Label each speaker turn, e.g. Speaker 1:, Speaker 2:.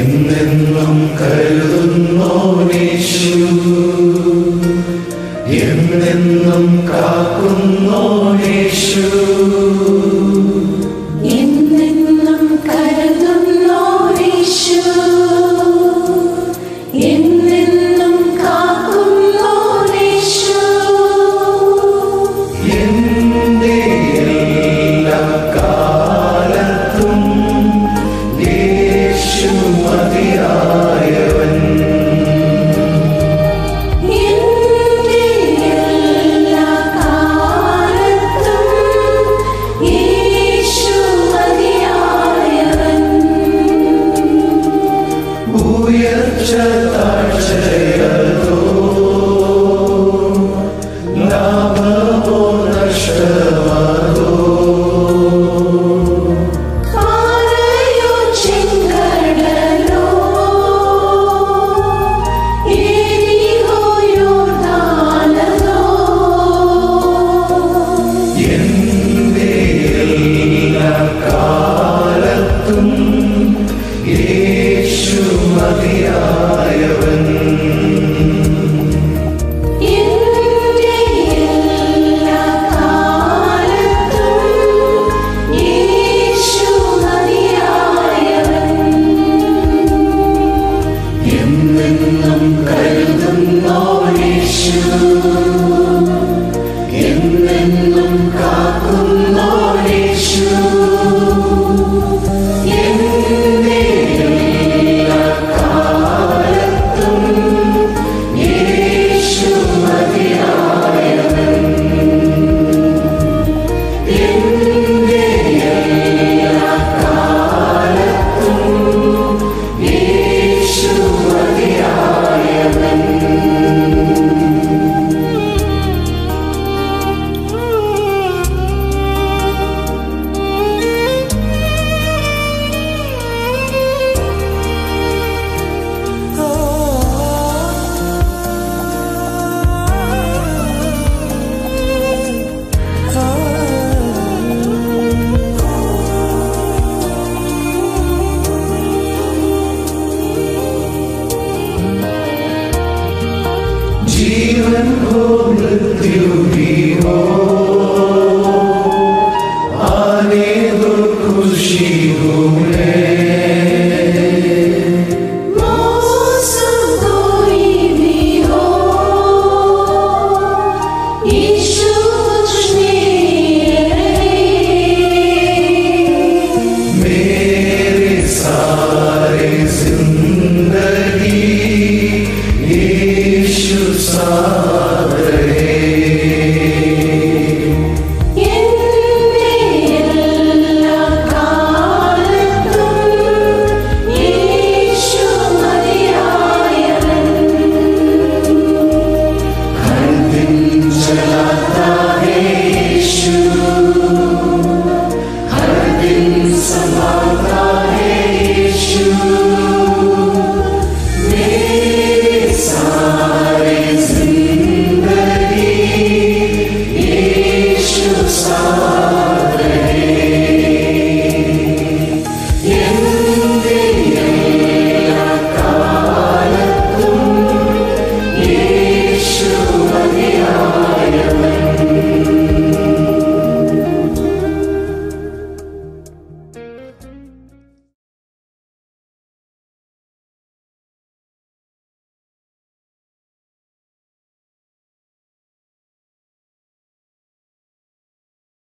Speaker 1: എന്നെന്നും കരുതുന്നോനേശു, എന്നെന്നും കാക്കുന്നോനേശു,
Speaker 2: എന്നെന്നും കരുതുന്നോനേശു, എന്നെന്നും കാക്കുന്നോനേശു.
Speaker 1: എന്റെ എല്ലാ കാലത്തും യേശു മതിയായവൻ.
Speaker 2: എന്റെ എല്ലാ കാലത്തും യേശു മതിയായവൻ.
Speaker 1: ഉയർച്ച താഴ്ചയതോ ലാഭമോ നഷ്ടമതോ,
Speaker 2: പാറയോ ചെങ്കടലോ എരിഹോ യോർദാനോ,
Speaker 1: എന്റെ എല്ലാ കാലത്തും യേശു മതിയായവൻ.
Speaker 2: എന്റെ എല്ലാ കാലത്തും യേശു മതിയായവൻ.
Speaker 1: എന്നെന്നും കരുതുന്നോനേശു, എന്നെന്നും കാക്കുന്നോനേശു, എന്റെ എല്ലാ കാലത്തും യേശു മതിയായവൻ. എന്റെ എല്ലാ കാലത്തും യേശു മതിയായവൻ. जीवन हो मृत्यु